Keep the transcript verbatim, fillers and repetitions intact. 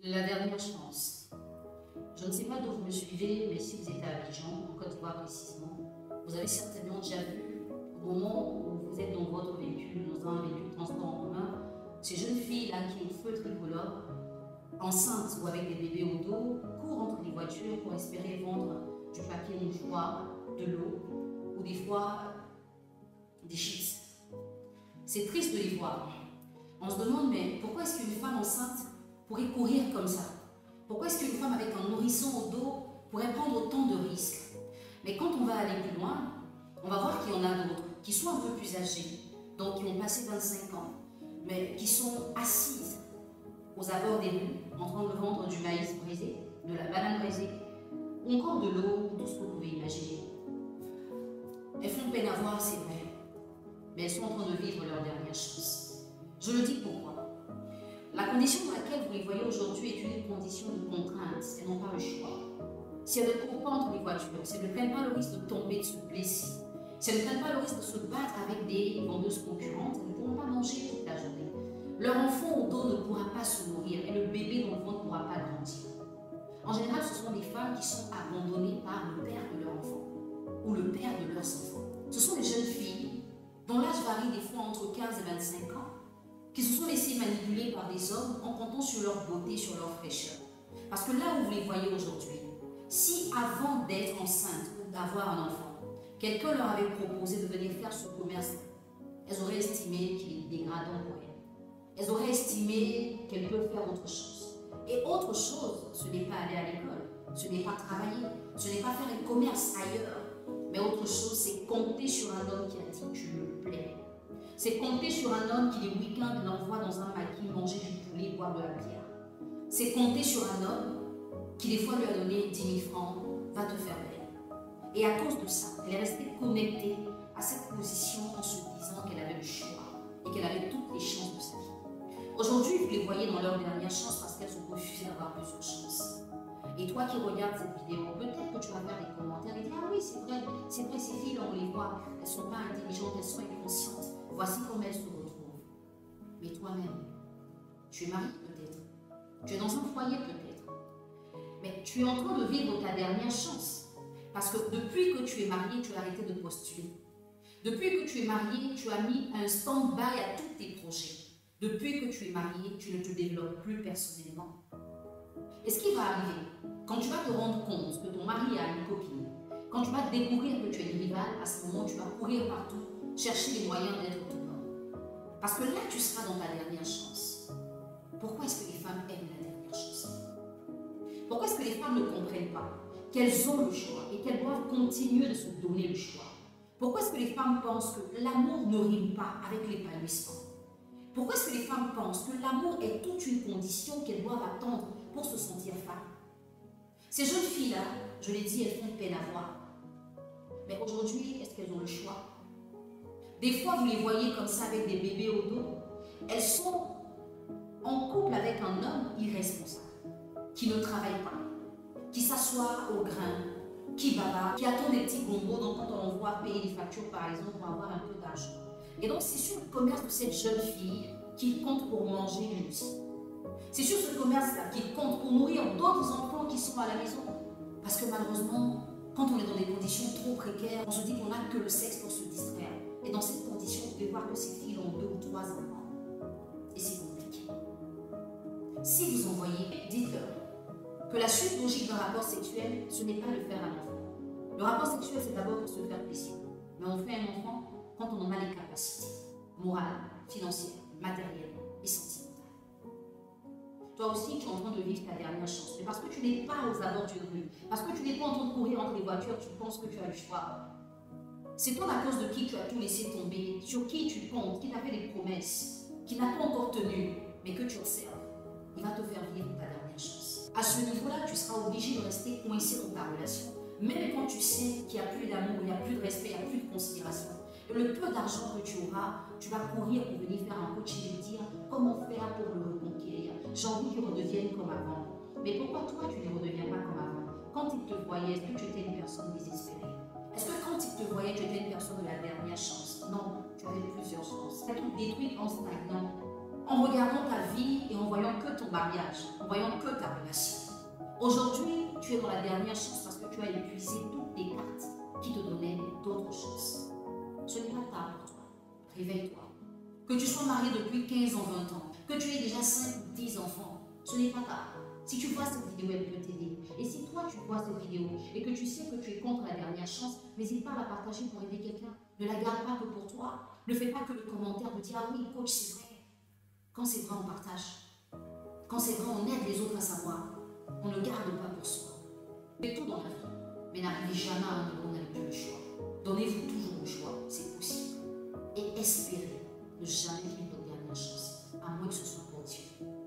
La dernière chance. Je ne sais pas d'où vous me suivez, mais si vous êtes à Abidjan, en Côte d'Ivoire précisément, vous avez certainement déjà vu, au moment où vous êtes dans votre véhicule, dans un véhicule de transport en commun, ces jeunes filles-là qui ont le feu tricolore, enceintes ou avec des bébés au dos, courent entre les voitures pour espérer vendre du papier mouchoir, de l'eau ou des fois des chips. C'est triste de les voir. On se demande, mais pourquoi est-ce qu'une femme enceinte pourrait courir comme ça? Pourquoi est-ce qu'une femme avec un nourrisson au dos pourrait prendre autant de risques? Mais quand on va aller plus loin, on va voir qu'il y en a d'autres qui sont un peu plus âgées, donc qui ont passé vingt-cinq ans, mais qui sont assises aux abords des rues, en train de vendre du maïs brisé, de la banane brisée, ou encore de l'eau, tout ce que vous pouvez imaginer. Elles font peine à voir, c'est vrai, mais elles sont en train de vivre leur dernière chance. Je le dis pourquoi. La condition dans laquelle vous les voyez aujourd'hui est une condition de contrainte, elles n'ont pas le choix. Si elles ne courent pas entre les voitures, si elles ne prennent pas le risque de tomber, de se blesser, si elles ne prennent pas le risque de se battre avec des vendeuses concurrentes, elles ne pourront pas manger toute la journée. Leur enfant au dos ne pourra pas se nourrir et le bébé dans le ventre ne pourra pas grandir. En général, ce sont des femmes qui sont abandonnées par le père de leur enfant ou le père de leurs enfants. Ce sont des jeunes filles dont l'âge varie des fois entre quinze et vingt-cinq ans, qui se sont laissées manipuler par des hommes en comptant sur leur beauté, sur leur fraîcheur. Parce que là où vous les voyez aujourd'hui, si avant d'être enceinte ou d'avoir un enfant, quelqu'un leur avait proposé de venir faire ce commerce, elles auraient estimé qu'il est dégradant pour elles. Elles auraient estimé qu'elles peuvent faire autre chose. Et autre chose, ce n'est pas aller à l'école, ce n'est pas travailler, ce n'est pas faire un commerce ailleurs, mais autre chose, c'est compter sur un homme qui a dit « tu me plais ». C'est compter sur un homme qui les week-ends l'envoie dans un maquis manger du poulet, boire de la bière. C'est compter sur un homme qui des fois lui a donné dix mille francs, va te faire belle. Et à cause de ça, elle est restée connectée à cette position en se disant qu'elle avait le choix et qu'elle avait toutes les chances de sa vie. Aujourd'hui, vous les voyez dans leur dernière chance parce qu'elles ont refusé d'avoir plusieurs chances. Et toi qui regardes cette vidéo, peut-être que tu vas faire des commentaires et dire « Ah oui, c'est vrai, c'est vrai, ces filles, on les voit, elles ne sont pas intelligentes, elles sont inconscientes. Voici comment elles se retrouvent. » Mais toi-même, tu es marié peut-être, tu es dans un foyer peut-être, mais tu es en train de vivre ta dernière chance. Parce que depuis que tu es marié, tu as arrêté de postuler. Depuis que tu es marié, tu as mis un stand-by à tous tes projets. Depuis que tu es marié, tu ne te développes plus personnellement. Et ce qui va arriver, quand tu vas te rendre compte que ton mari a une copine, quand tu vas découvrir que tu es une rivale, à ce moment, tu vas courir partout, chercher les moyens d'être autonome. Parce que là, tu seras dans ta dernière chance. Pourquoi est-ce que les femmes aiment la dernière chance? Pourquoi est-ce que les femmes ne comprennent pas qu'elles ont le choix et qu'elles doivent continuer de se donner le choix? Pourquoi est-ce que les femmes pensent que l'amour ne rime pas avec l'épanouissement? Pourquoi est-ce que les femmes pensent que l'amour est toute une condition qu'elles doivent attendre pour se sentir femmes? Ces jeunes filles-là, je l'ai dit, elles font peine à voir. Mais aujourd'hui, est-ce qu'elles ont le choix? Des fois, vous les voyez comme ça avec des bébés au dos. Elles sont en couple avec un homme irresponsable, qui ne travaille pas, qui s'assoit au grain, qui bavarde, qui attend des petits bonbons, donc quand on voit payer des factures par exemple pour avoir un peu d'argent. Et donc c'est sur le commerce de cette jeune fille qu'il compte pour manger lui aussi. C'est sur ce commerce-là qu'il compte pour nourrir d'autres enfants qui sont à la maison. Parce que malheureusement, quand on est dans des conditions trop précaires, on se dit qu'on n'a que le sexe pour se distraire. Et dans cette condition, vous pouvez voir que ces filles ont deux ou trois enfants. Et c'est compliqué. Si vous en voyez, dites-leur que la suite logique d'un rapport sexuel, ce n'est pas de faire un enfant. Le rapport sexuel, c'est d'abord pour se faire plaisir. Mais on fait un enfant quand on en a les capacités morales, financières, matérielles et sentimentales. Toi aussi, tu es en train de vivre ta dernière chance. Mais parce que tu n'es pas aux abords d'une rue, parce que tu n'es pas en train de courir entre les voitures, tu penses que tu as le choix. C'est toi à cause de qui tu as tout laissé tomber, sur qui tu comptes, qui t'a fait des promesses, qui n'a pas encore tenu, mais que tu observes. Il va te faire vivre ta dernière chance. À ce niveau-là, tu seras obligé de rester coincé dans ta relation. Même quand tu sais qu'il n'y a plus d'amour, il n'y a plus de respect, il n'y a plus de considération. Et le peu d'argent que tu auras, tu vas courir pour venir faire un coaching et dire comment faire pour le reconquérir. J'ai envie qu'il redevienne comme avant. Mais pourquoi toi, tu ne redeviens pas comme avant? Quand il te voyait, est-ce que tu étais une personne désespérée? Est-ce que quand il te voyait, tu étais une personne de la dernière chance? Non, tu avais plusieurs chances. Ça te détruit en stagnant. en regardant ta vie et en voyant que ton mariage, en voyant que ta relation. Aujourd'hui, tu es dans la dernière chance parce que tu as épuisé toutes les cartes qui te donnaient d'autres chances. Ce n'est pas tard pour toi. Réveille-toi. Que tu sois marié depuis quinze ans, vingt ans, que tu aies déjà cinq ou dix enfants, ce n'est pas tard. Si tu vois cette vidéo, elle peut t'aider. Et si toi, tu vois cette vidéo et que tu sais que tu es contre la dernière chance, n'hésite pas à la partager pour aider quelqu'un. Ne la garde pas que pour toi. Ne fais pas que le commentaire de dire « Ah oui, coach, c'est vrai ». Quand c'est vrai, on partage. Quand c'est vrai, on aide les autres à savoir. On ne garde pas pour soi. Faites tout dans la vie, mais n'arrivez jamais à un niveau où vous n'avez plus le choix. Donnez-vous toujours le choix, c'est possible. Et espérez ne jamais vivre votre dernière chance, à moins que ce soit pour Dieu.